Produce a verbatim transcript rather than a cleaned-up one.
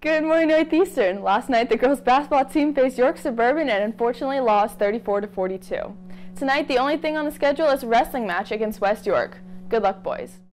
Good morning, Northeastern. Last night, the girls basketball team faced York Suburban and unfortunately lost thirty-four to forty-two. Tonight, the only thing on the schedule is a wrestling match against West York. Good luck, boys.